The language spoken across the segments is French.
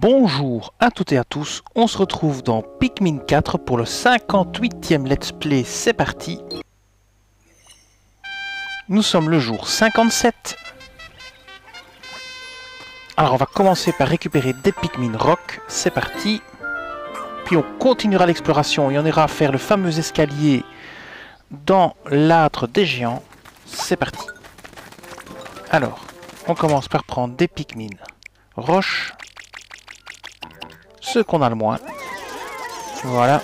Bonjour à toutes et à tous, on se retrouve dans Pikmin 4 pour le 58e Let's Play, c'est parti. Nous sommes le jour 57. Alors on va commencer par récupérer des Pikmin Rock, c'est parti. Puis on continuera l'exploration et on ira faire le fameux escalier dans l'âtre des géants, c'est parti. Alors, on commence par prendre des Pikmin Roche. Ceux qu'on a le moins. Voilà.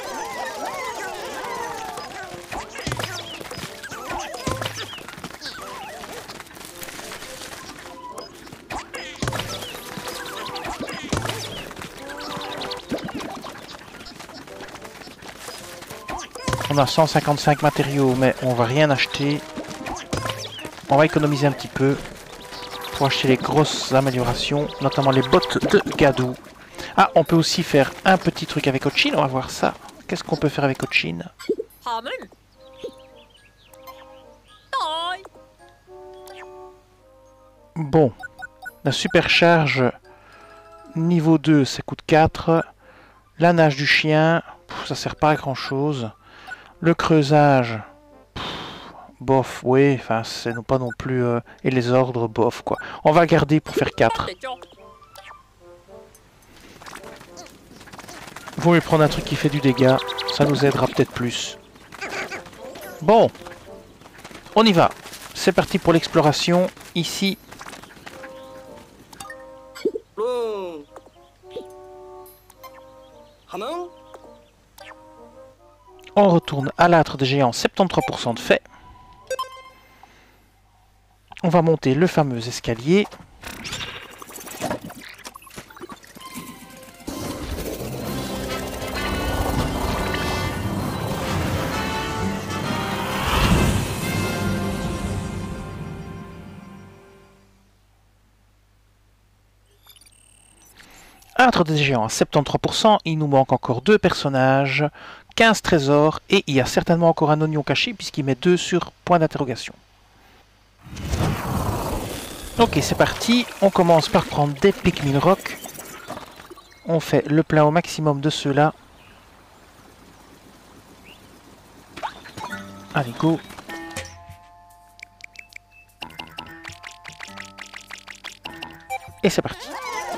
On a 155 matériaux, mais on va rien acheter. On va économiser un petit peu pour acheter les grosses améliorations, notamment les bottes de Gadou. Ah, on peut aussi faire un petit truc avec Ochin, on va voir ça. Qu'est-ce qu'on peut faire avec Ochin? Bon, la supercharge niveau 2, ça coûte 4. La nage du chien, ça sert pas à grand chose. Le creusage, bof, oui, enfin c'est pas non plus... et les ordres, bof quoi. On va garder pour faire 4. Vaut mieux prendre un truc qui fait du dégât, ça nous aidera peut-être plus. Bon, on y va. C'est parti pour l'exploration, ici. On retourne à l'âtre des géants, 73% de fait. On va monter le fameux escalier. Âtre des géants à 73%, il nous manque encore 2 personnages, 15 trésors, et il y a certainement encore un oignon caché puisqu'il met 2 sur point d'interrogation. Ok, c'est parti, on commence par prendre des Pikmin Rock. On fait le plein au maximum de ceux-là. Allez, go. Et c'est parti.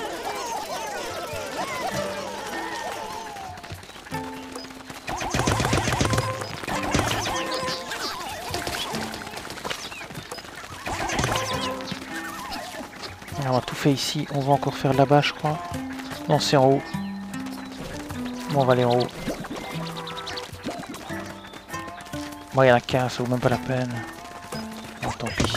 On a tout fait ici, on va encore faire là-bas je crois. Non, c'est en haut. Bon, on va aller en haut. Bon, il y en a qu'un, ça vaut même pas la peine. Bon, tant pis.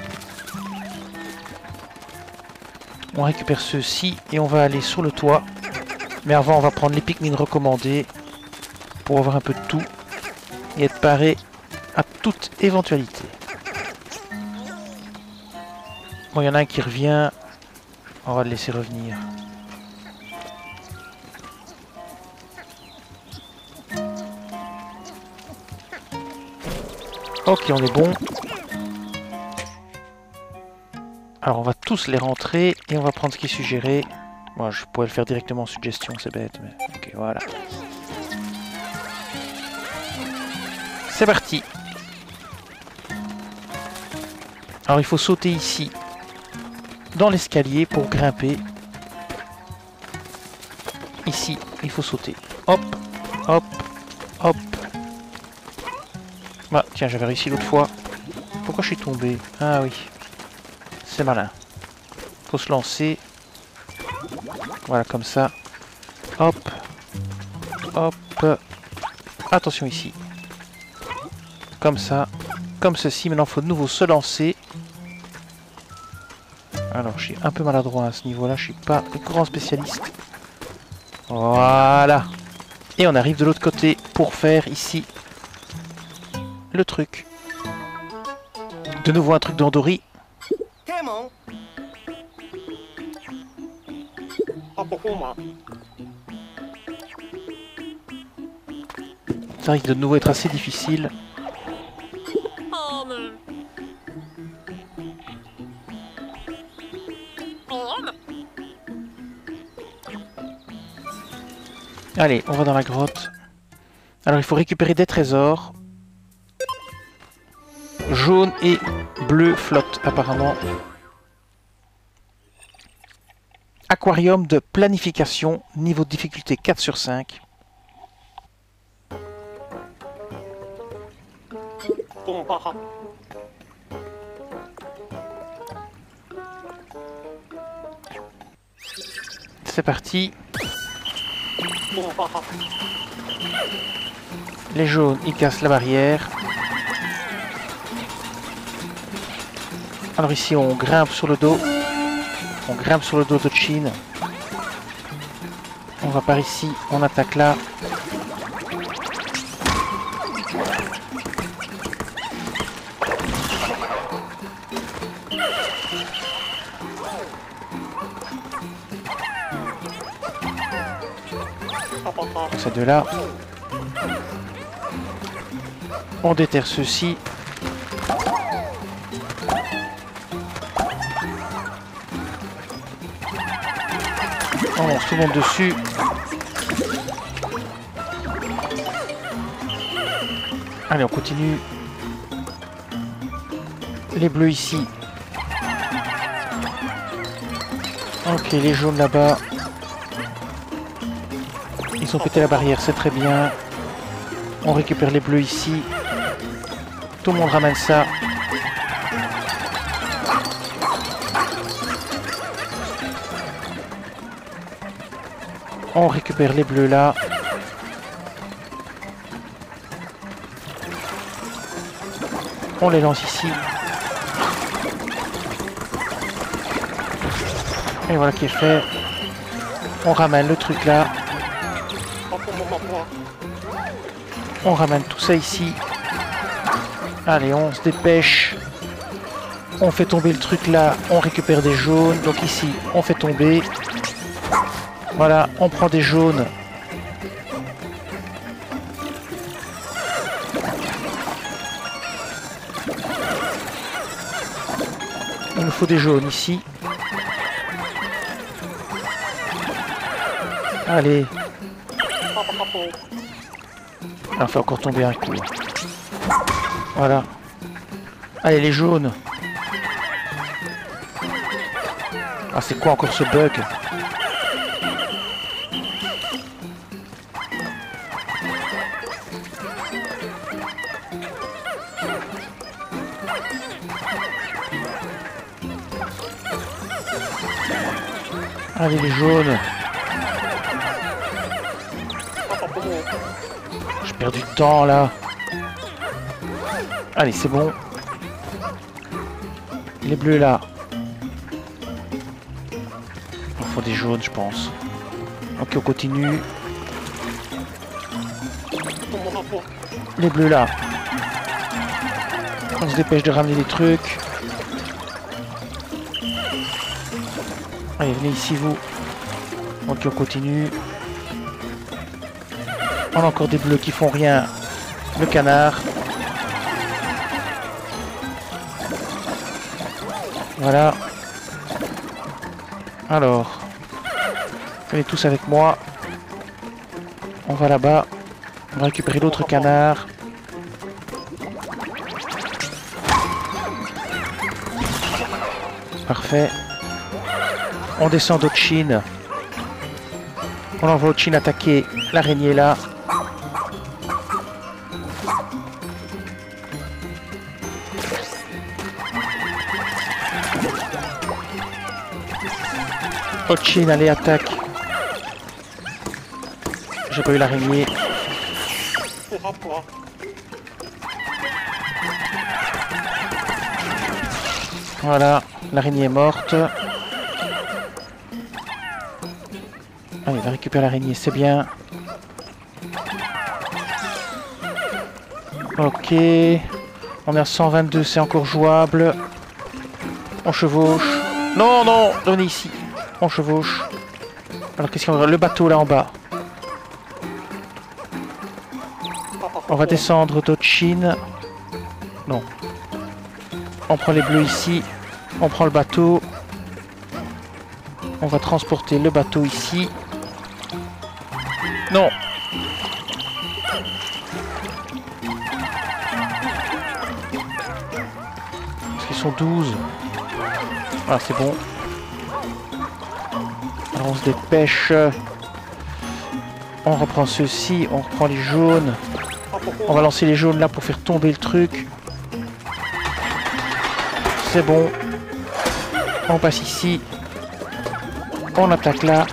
On récupère ceux-ci et on va aller sur le toit. Mais avant, on va prendre les Pikmin recommandés pour avoir un peu de tout et être paré à toute éventualité. Bon, il y en a un qui revient. On va le laisser revenir. Ok, on est bon. Alors, on va tous les rentrer et on va prendre ce qui est suggéré. Moi, je pourrais le faire directement en suggestion, c'est bête, mais ok, voilà. C'est parti. Alors, il faut sauter ici, dans l'escalier pour grimper. Ici, il faut sauter. Hop, hop, hop. Ah, tiens, j'avais réussi l'autre fois. Pourquoi je suis tombé? Ah oui. C'est malin. Faut se lancer. Voilà, comme ça. Hop. Hop. Attention ici. Comme ça. Comme ceci. Maintenant, il faut de nouveau se lancer. Alors, je suis un peu maladroit à ce niveau-là. Je suis pas le grand spécialiste. Voilà. Et on arrive de l'autre côté pour faire ici le truc. De nouveau un truc d'Andori. Ça risque de nouveau être assez difficile. Allez, on va dans la grotte. Alors, il faut récupérer des trésors. Jaune et bleu flottent, apparemment. Aquarium de planification, niveau de difficulté 4 sur 5. C'est parti. Les jaunes, ils cassent la barrière. Alors ici, on grimpe sur le dos. On grimpe sur le dos de Chin. On va par ici, on attaque là. Ces deux-là. On déterre ceux-ci. On lance tout le monde dessus. Allez, on continue. Les bleus ici. Ok, les jaunes là-bas. Ils ont pété la barrière, c'est très bien. On récupère les bleus ici. Tout le monde ramène ça. On récupère les bleus là. On les lance ici. Et voilà qui est fait. On ramène le truc là. On ramène tout ça ici. Allez, on se dépêche. On fait tomber le truc là. On récupère des jaunes. Donc ici, on fait tomber. Voilà, on prend des jaunes. Il nous faut des jaunes ici. Allez. On fait encore tomber un coup. Voilà. Allez, les jaunes. Ah, c'est quoi encore ce bug? Allez, les jaunes. Je perds du temps là. Allez, c'est bon. Les bleus là. Il faut des jaunes, je pense. Ok, on continue. Les bleus là. On se dépêche de ramener les trucs. Allez, venez ici, vous. Ok, on continue. On a encore des bleus qui font rien. Le canard. Voilà. Alors. Venez tous avec moi. On va là-bas. On va récupérer l'autre canard. Parfait. On descend d'Ochin. On envoie Ochin attaquer l'araignée là. Ochin, allez, attaque. J'ai pas eu l'araignée. Voilà, l'araignée est morte. Allez, on va récupérer l'araignée, c'est bien. Ok. On est à 122, c'est encore jouable. On chevauche. Non, non, venez ici. On chevauche. Alors, qu'est-ce qu'on va... Le bateau, là, en bas. On va descendre d'Ochin. Non. On prend les bleus ici. On prend le bateau. On va transporter le bateau ici. Non. Parce qu'ils sont 12. Ah, c'est bon. Alors on se dépêche. On reprend ceux-ci, on reprend les jaunes. On va lancer les jaunes là pour faire tomber le truc. C'est bon. On passe ici. On attaque là.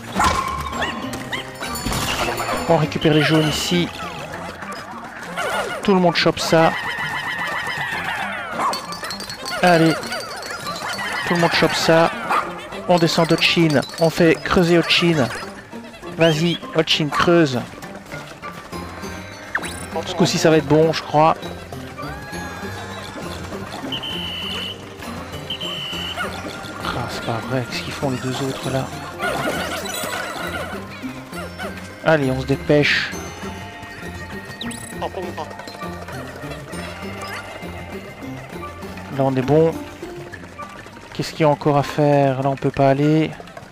On récupère les jaunes ici. Tout le monde chope ça. Allez. Tout le monde chope ça. On descend Hotchin. On fait creuser Hotchin. Vas-y, Hotchin, creuse. Ce coup-ci, ça va être bon, je crois. Ah, c'est pas vrai. Qu'est-ce qu'ils font les deux autres là? Allez, on se dépêche. Là, on est bon. Qu'est-ce qu'il y a encore à faire? Là, on peut pas aller.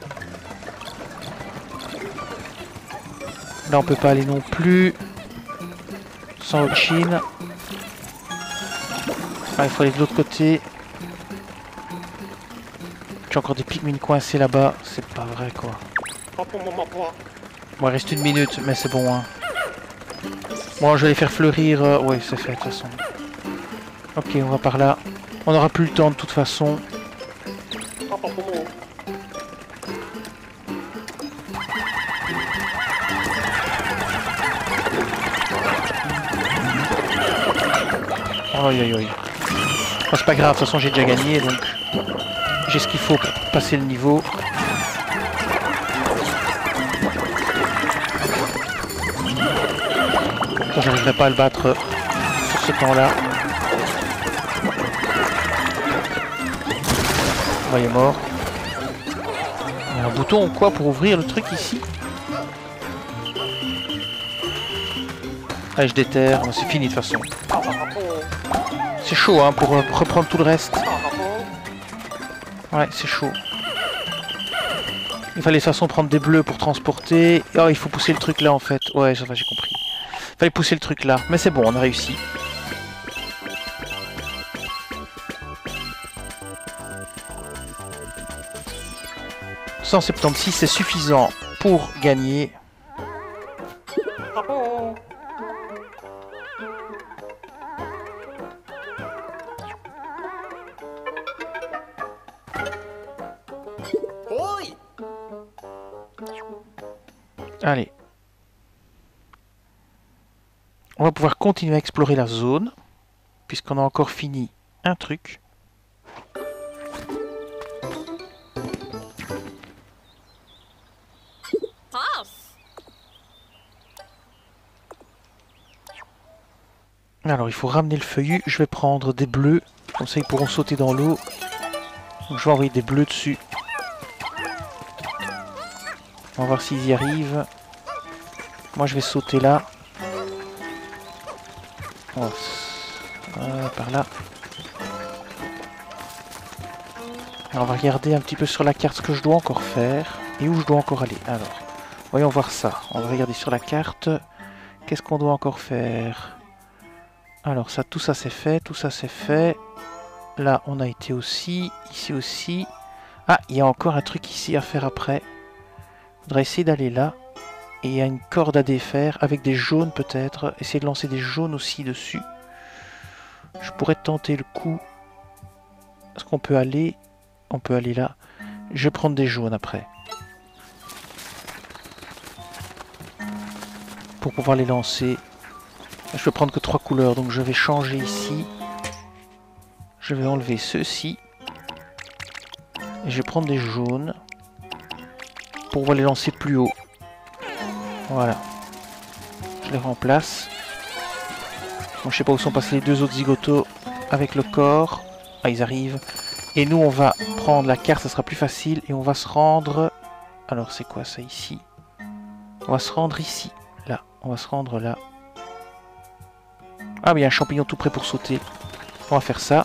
Là, on peut pas aller non plus. Sans Hotchin. Ah, il faut aller de l'autre côté. J'ai encore des pygmines coincés là-bas. C'est pas vrai, quoi. Bon, il reste 1 minute, mais c'est bon, hein. Bon, je vais les faire fleurir. Oui, c'est fait, de toute façon. Ok, on va par là. On n'aura plus le temps, de toute façon. Aïe aïe aïe. Oh, c'est pas grave, de toute façon j'ai déjà gagné, donc j'ai ce qu'il faut pour passer le niveau. J'arriverai pas à le battre sur ce temps-là. Oh, il est mort. Il y a un bouton ou quoi pour ouvrir le truc ici? Allez, je déterre, c'est fini de toute façon. C'est chaud hein, pour reprendre tout le reste. Ouais, c'est chaud. Il fallait de toute façon prendre des bleus pour transporter. Oh, il faut pousser le truc là en fait. Ouais, ça va, j'ai compris. Il fallait pousser le truc là. Mais c'est bon, on a réussi. « 176, c'est suffisant pour gagner. » Allez. On va pouvoir continuer à explorer la zone, puisqu'on a encore fini un truc. Alors il faut ramener le feuillu, je vais prendre des bleus, comme ça ils pourront sauter dans l'eau. Donc je vais envoyer des bleus dessus. On va voir s'ils y arrivent. Moi je vais sauter là. Par là. Alors, on va regarder un petit peu sur la carte ce que je dois encore faire et où je dois encore aller. Alors, voyons voir ça. On va regarder sur la carte. Qu'est-ce qu'on doit encore faire? Alors ça, tout ça c'est fait, tout ça c'est fait. Là, on a été aussi, ici aussi. Ah, il y a encore un truc ici à faire après. Il faudrait essayer d'aller là. Et il y a une corde à défaire avec des jaunes peut-être. Essayer de lancer des jaunes aussi dessus. Je pourrais tenter le coup. Est-ce qu'on peut aller? On peut aller là. Je vais prendre des jaunes après. Pour pouvoir les lancer. Je peux prendre que 3 couleurs. Donc je vais changer ici. Je vais enlever ceux-ci. Et je vais prendre des jaunes. Pour pouvoir les lancer plus haut. Voilà. Je les remplace. Bon, je sais pas où sont passés les deux autres zigotos avec le corps. Ah, ils arrivent. Et nous, on va prendre la carte, ça sera plus facile. Et on va se rendre... Alors, c'est quoi ça ici? On va se rendre ici. Là. On va se rendre là. Ah, mais il y a un champignon tout prêt pour sauter. On va faire ça.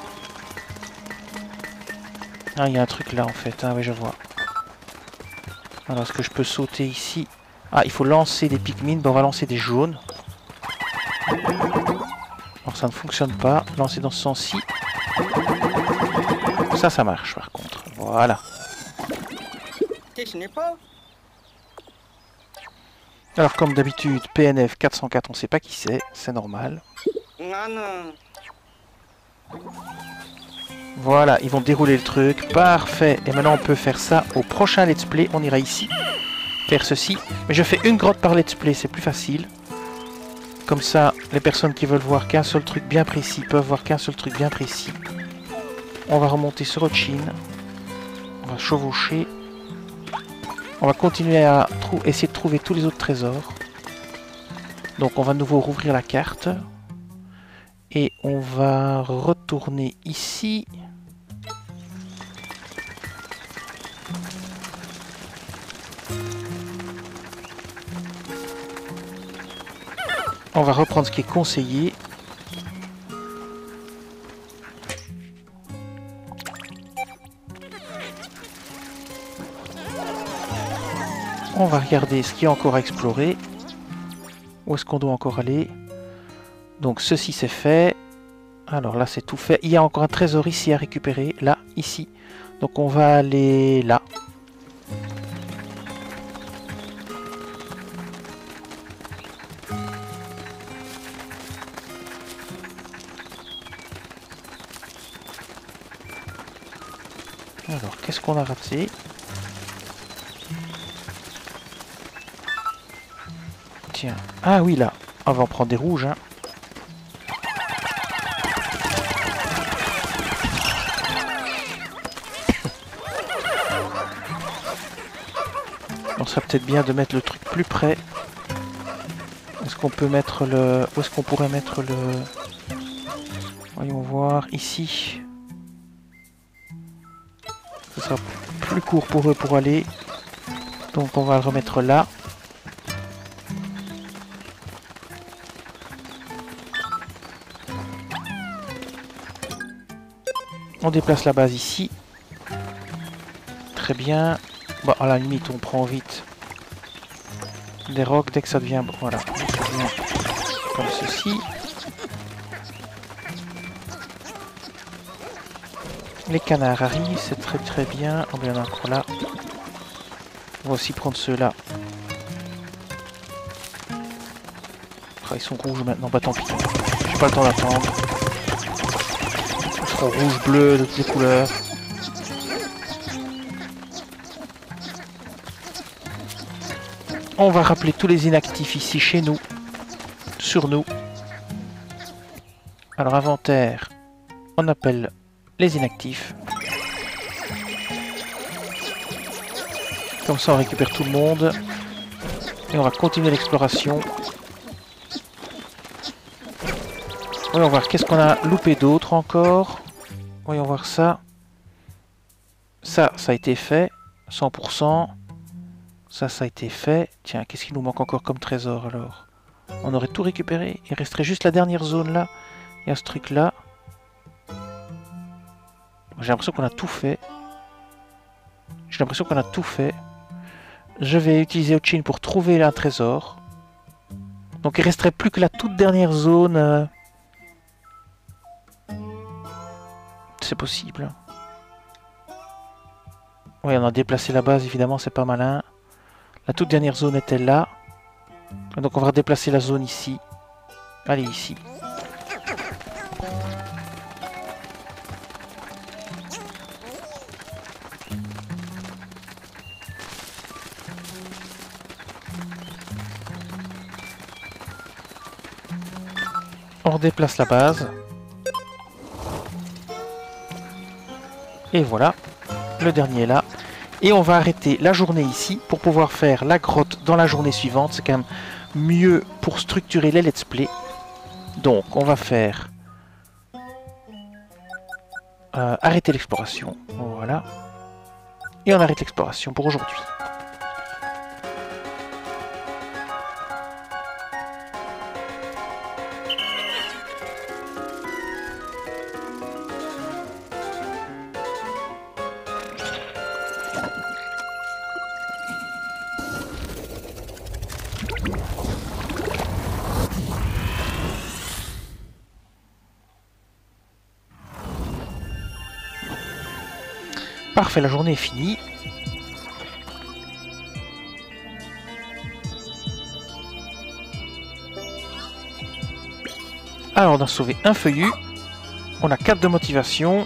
Ah, il y a un truc là, en fait. Ah, oui, je vois. Alors, est-ce que je peux sauter ici? Ah, il faut lancer des Pikmin. Ben, on va lancer des jaunes. Alors, ça ne fonctionne pas. Lancer dans ce sens-ci. Ça marche, par contre. Voilà. Alors, comme d'habitude, PNF 404, on ne sait pas qui c'est normal. Voilà, ils vont dérouler le truc. Parfait. Et maintenant, on peut faire ça au prochain let's play. On ira ici, faire ceci. Mais je fais une grotte par let's play, c'est plus facile. Comme ça, les personnes qui veulent voir qu'un seul truc bien précis peuvent voir qu'un seul truc bien précis. On va remonter sur Ochin. On va chevaucher. On va continuer à essayer de trouver tous les autres trésors. Donc on va de nouveau rouvrir la carte. Et on va retourner ici. On va reprendre ce qui est conseillé. On va regarder ce qu'il y a encore à explorer. Où est-ce qu'on doit encore aller? Donc ceci c'est fait. Alors là c'est tout fait. Il y a encore un trésor ici à récupérer. Là, ici. Donc on va aller là. Alors qu'est-ce qu'on a raté? Tiens. Ah oui là. On va en prendre des rouges. Hein. On serait peut-être bien de mettre le truc plus près. Est-ce qu'on peut mettre le... Où est-ce qu'on pourrait mettre le... Voyons voir. Ici. Ce sera plus court pour eux pour aller. Donc on va le remettre là. On déplace la base ici. Très bien. Bon, à la limite, on prend vite des rocs dès que ça devient... Voilà. Ça devient comme ceci. Les canards arrivent, c'est très très bien. Oh, il y en a encore là. On va aussi prendre ceux-là. Ah, ils sont rouges maintenant. Bah tant pis. J'ai pas le temps d'attendre. Ils seront rouges, bleus, de toutes les couleurs. On va rappeler tous les inactifs ici chez nous. Sur nous. Alors inventaire. On appelle les inactifs. Comme ça on récupère tout le monde. Et on va continuer l'exploration. Voyons voir qu'est-ce qu'on a loupé d'autre encore. Voyons voir ça. Ça a été fait. 100%. Ça a été fait. Tiens, qu'est-ce qu'il nous manque encore comme trésor alors? On aurait tout récupéré. Il resterait juste la dernière zone là. Il y a ce truc là. J'ai l'impression qu'on a tout fait. J'ai l'impression qu'on a tout fait. Je vais utiliser Ochin pour trouver un trésor. Donc il resterait plus que la toute dernière zone. C'est possible. Oui, on a déplacé la base, évidemment, c'est pas malin. La toute dernière zone était là. Donc on va déplacer la zone ici. Allez, ici. On redéplace la base. Et voilà. Le dernier est là. Et on va arrêter la journée ici pour pouvoir faire la grotte dans la journée suivante. C'est quand même mieux pour structurer les let's play. Donc on va faire arrêter l'exploration. Voilà. Et on arrête l'exploration pour aujourd'hui. Parfait, la journée est finie. Alors, on a sauvé un feuillu. On a 4 de motivation.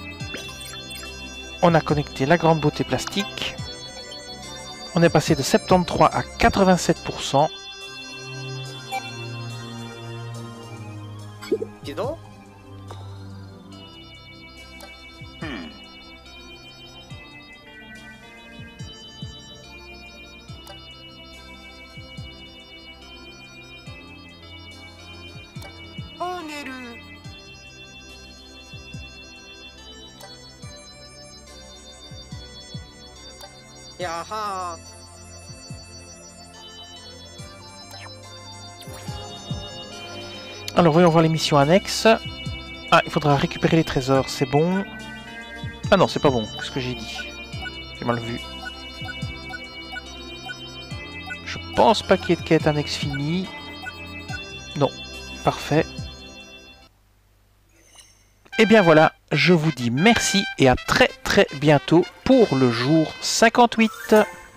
On a connecté la grande beauté plastique. On est passé de 73 à 87%. Alors voyons voir les missions annexes. Ah, il faudra récupérer les trésors, c'est bon. Ah non, c'est pas bon, qu'est-ce que j'ai dit? J'ai mal vu. Je pense pas qu'il y ait de quête annexe finie. Non, parfait. Et bien voilà, je vous dis merci et à très bientôt pour le jour 58.